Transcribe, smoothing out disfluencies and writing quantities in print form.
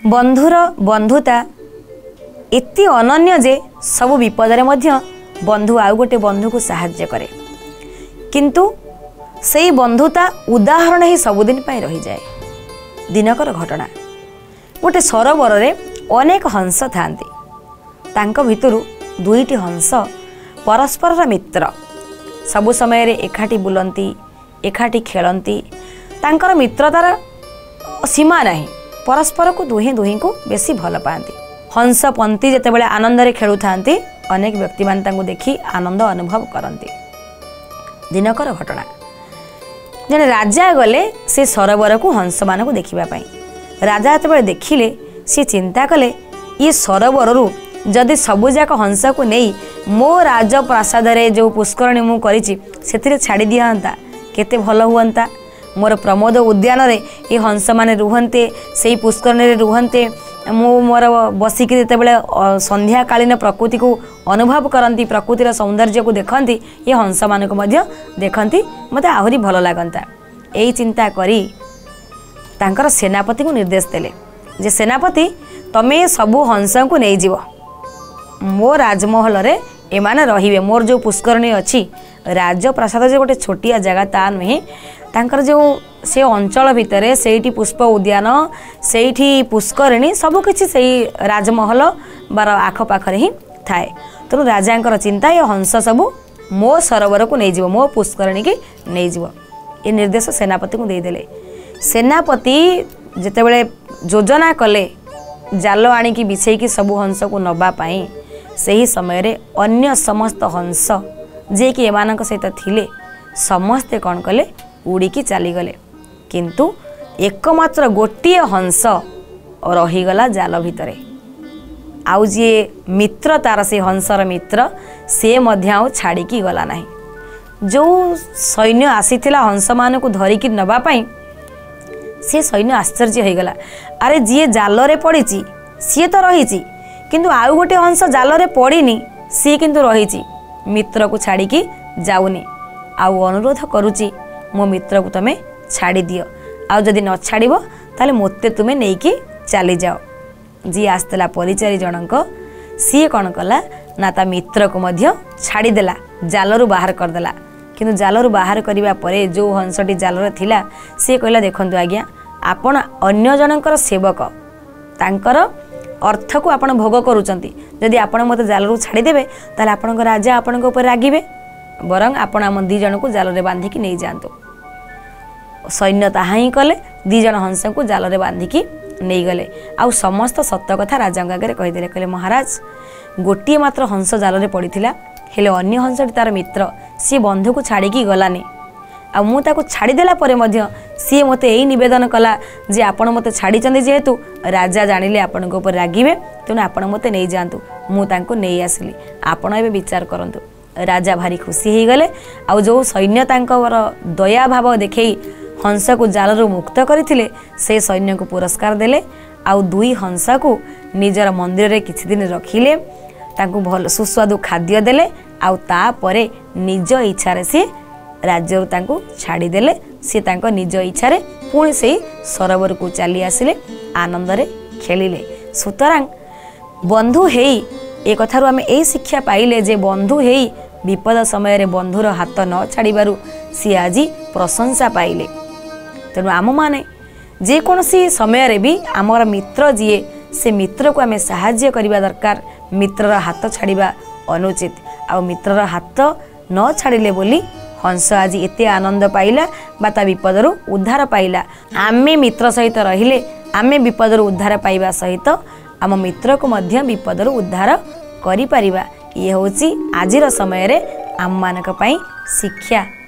बंधुर बंधुता एति अनन्य जे सब विपदरे मध्य बंधु आउ गोटे बंधु को साहाय्य करे, किंतु सेई बंधुता उदाहरण ही सबुदिन पाई रही जाए। दिनकर घटना, गोटे सरोवर रे अनेक हंस थांती, तांको भितरु दुईटी हंस परस्पर मित्र, सबु समय रे एकाठी बुलंती, एकाठी खेलंती, तांकर मित्रतार सीमा नहीं, परस्पर को दुहे दुही को बेसी भल पाती। हंस पंती जेतेबेले आनंद रे खेलु थांती, अनेक व्यक्ति मान तांको देखी आनंद अनुभव करती। दिनकर घटना, जने राजा गले से सरोवर को हंस मान को देखिबा पाई। राजा जेतेबेले देखिले सी चिंता कले, ये सरोवर रु जदि सबुजाक हंस को नहीं मो राज प्रासाद रे जो पुष्करणी मु करिछि सेतिरे छाड़ी दियांता केते भल हुअंता। मोर प्रमोद उद्यान रे ये हंस माने रुहंते, सेई पुष्करणी रे रुहंते, मु मोर बसिक जेतेबेले संध्या कालीन प्रकृति को अनुभव करंती, प्रकृतिर सौंदर्य को देखंती, ये हंस मान को मध्य देखंती, मते आहुरी भल लागंता। एई चिंता करी तांकर सेनापति को निर्देश देले जे सेनापति तमे सबु हंस को नहीं जीव, मो राजमहल रे एमाने रहिबे। मोर जो पुष्करणी अछि राजप्रासाद जो गोटे छोटिया जगह ता नुहे, तांकर जो से अंचल भितरे सेठी पुष्प उद्यान, सेठी पुष्करणी सबकिछि सेई राजमहल बार आखपाखरे ही थाए। तेणु राजांकर चिंता ये हंस सबु मो सरोवर को नहीं जीव, मो पुष्करणी की नहीं जीव, ये निर्देश सेनापति को देदेले। सेनापति जेतेबेले योजना कले जाल आनिकी बिछेकी सबु हंस को नबा पाई, सही समय रे अन्य समस्त हंस जे कि एमानक सहित थिले समस्ते कौन कले उड़ीकी चलीगले, किंतु एकमात्र गोटे हंस रहीगला जाल भितरे। आउ जी मित्र तार से हंसर मित्र से मध्य आउ छाड़िकी गला नहीं। जो सैन्य आसीथिला हंस मान को धरिकी नबा पाई से सैन्य आश्चर्य हो गला, अरे जी जाल रे पड़ी सी तो रही, किंतु आउ गोटे हंस जाल रे पड़ीनी, सी किंतु रही, मित्र को छाड़िकी जाऊनी। आउ अनुरोध करुची मो मित्र को तमे छाड़ी दियो, आउ जदि न छाड़िबो ताले मोते तुमे नेकी चली जाओ। जी आसला परिचारी जनक सी कौन कला ना ता मित्र को मध्य छाड़ी देला, जालरू बाहर करदेला। किंतु जालरू बाहर करने परे जो हंसटी जालरे थिला सी कहला, देखंतु आज्ञा आपण अन्य जनकर सेवक, तांकर अर्थ को आपण भोग करूचंती, जदि आपण मते जालरू छाड़ी देबे ताले आपणक राजा आपणक ऊपर रागिबे, बरं आपण आम दी जन को जालरे बांधिकी नहीं जांतु। सैन्य ताहा ही कले, दी जन हंस को जालरे बांधिकी नहीं गले। आउ समस्त सत्य कथा राजा आगे कहीदेले, कहले महाराज गोटे मात्र हंस जालरे पड़ीथिला, हेले अन्य हंसटी तार मित्र सी बंधु को छाड़िकी गलानी। आ मु ताको छाड़ी देला परे मध्य सी मते एई निवेदन कला जे आपण मते छाड़ी चंदी, जेहेतु राजा जानिले आपणक ऊपर रागिबे, तेणु आपण मते नहीं जांतु, मु तांको नहीं आसिली, आपण एबे विचार करंतु। राजा भारी खुशी हो गले। आउ जो सैन्य तांकर दया भाव देखई हंस को जालरू मुक्त करथिले से सैन्य को पुरस्कार देले। आउ दुई हंस को निजर मंदिर रे किछि दिन रखिले, तांको भल सुस्वादु खाद्य देले। आउ ता परे निज इच्छा रे से राज्य तांको छाड़ी देले। से तांको निज इच्छा रे पुणी से सरोवर को चली आसिले, आनंद रे खेलिले। सुतरां बंधु हेई ए कथारु आमे एई शिक्षा पाइले जे बंधु हेई विपद समय रे बंधुर हाथ न छाड़िबारु सी आजी प्रशंसा पाइले। तेणु आम माने जे कोनसी समय रे भी आमर मित्र जीए से मित्र को आमे सहाय्य करिबा दरकार, मित्रर हाथ छाड़िबा अनुचित। आ मित्रर हाथ न छाड़िले बोली हंस आज एते आनंद पाइला बा ता विपदरु उद्धार पाइला। आमे मित्र सहित रहिले आमे विपदरु उद्धार पाइबा सहित आम मित्र को मध्य विपदरु उद्धार करि परिबा। ये होची आजिर समय रे आम मानक पई शिक्षा।